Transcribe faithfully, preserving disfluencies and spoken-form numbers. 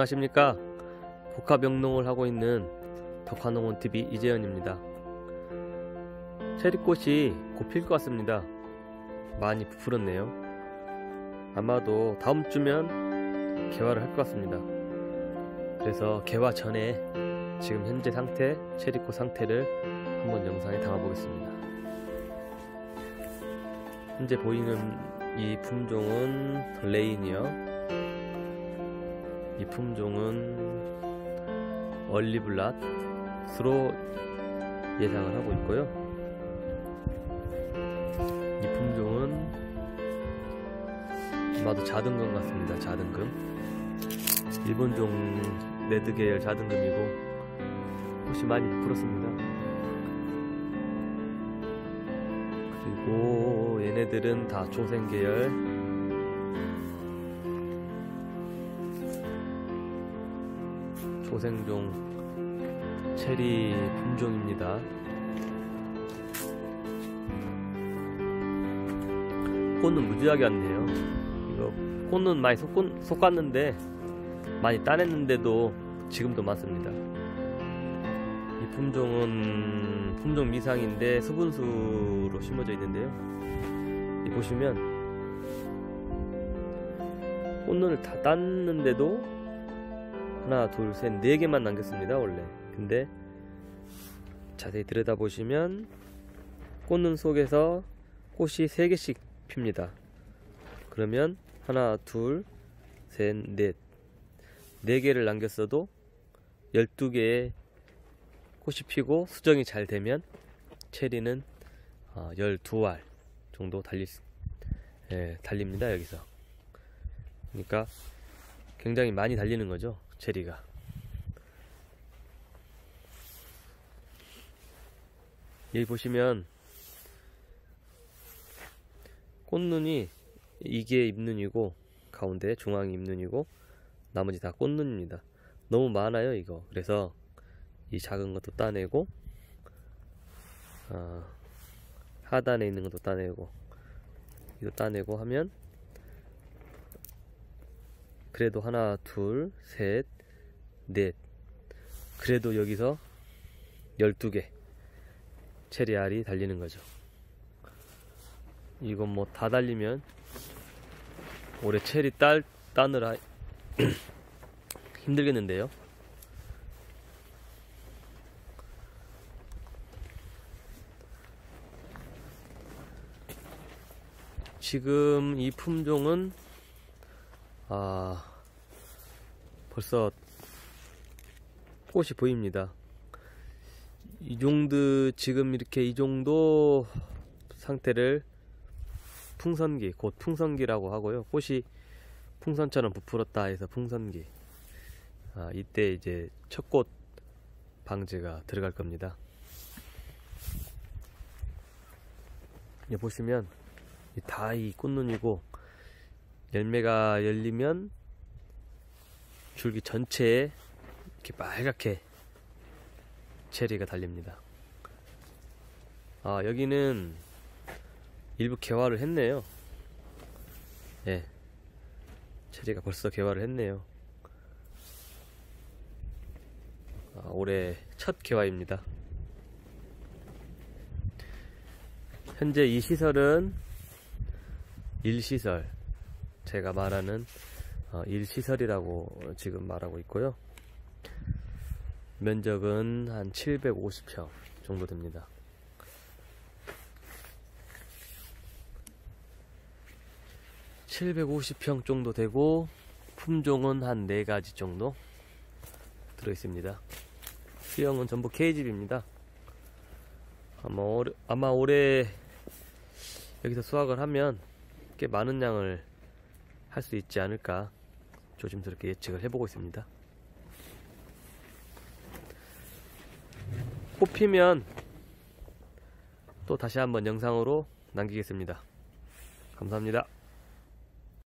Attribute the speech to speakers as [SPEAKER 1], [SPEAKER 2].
[SPEAKER 1] 안녕하십니까. 복합영농을 하고 있는 덕화농원티비 이재현입니다. 체리꽃이 곧 필 것 같습니다. 많이 부풀었네요. 아마도 다음 주면 개화를 할 것 같습니다. 그래서 개화 전에 지금 현재 상태, 체리꽃 상태를 한번 영상에 담아 보겠습니다. 현재 보이는 이 품종은 레인이요. 이 품종은 얼리블랏으로 예상을 하고 있고요. 이 품종은 아마도 자등금 같습니다. 자등금. 일본종 레드계열 자등금이고 꽃이 많이 부풀었습니다. 그리고 얘네들은 다 조생계열, 조생종 체리 품종입니다. 꽃은 무지하게 왔네요. 이거 꽃은 많이 속, 속았는데 많이 따냈는데도 지금도 많습니다. 이 품종은 품종 미상인데 수분수로 심어져 있는데요. 이 보시면 꽃눈을 다 땄는데도 하나, 둘, 셋, 네 개만 남겼습니다. 원래. 근데 자세히 들여다보시면 꽃눈 속에서 꽃이 세 개씩 핍니다. 그러면 하나, 둘, 셋, 넷, 네 개를 남겼어도 열두 개의 꽃이 피고 수정이 잘 되면 체리는 열두 알 정도 달릴, 예, 달립니다. 여기서. 그러니까 굉장히 많이 달리는 거죠, 체리가. 여기 보시면 꽃눈이 이게 잎눈이고 가운데 중앙이 잎눈이고 나머지 다 꽃눈입니다. 너무 많아요 이거. 그래서 이 작은 것도 따내고 어, 하단에 있는 것도 따내고 이거 따내고 하면 그래도 하나, 둘, 셋, 넷, 그래도 여기서 열두 개 체리 알이 달리는 거죠. 이건 뭐 다 달리면 올해 체리 딸 따느라 힘들겠는데요. 지금 이 품종은 아, 벌써 꽃이 보입니다. 이 정도, 지금 이렇게 이 정도 상태를 풍선기, 곧 풍선기라고 하고요. 꽃이 풍선처럼 부풀었다 해서 풍선기. 아, 이때 이제 첫 꽃 방제가 들어갈 겁니다. 여기 보시면 다 이 꽃눈이고 열매가 열리면 줄기 전체에 이렇게 빨갛게 체리가 달립니다. 아, 여기는 일부 개화를 했네요. 예, 체리가 벌써 개화를 했네요. 아, 올해 첫 개화입니다. 현재 이 시설은 일시설, 제가 말하는 어, 일시설이라고 지금 말하고 있고요. 면적은 한 칠백오십 평 정도 됩니다. 칠백오십 평 정도 되고 품종은 한 네 가지 정도 들어있습니다. 수영은 전부 케이집입니다. 아마, 올해, 아마 올해 여기서 수확을 하면 꽤 많은 양을 할 수 있지 않을까 조심스럽게 예측을 해보고 있습니다. 꽃 피면 또 다시 한번 영상으로 남기겠습니다. 감사합니다.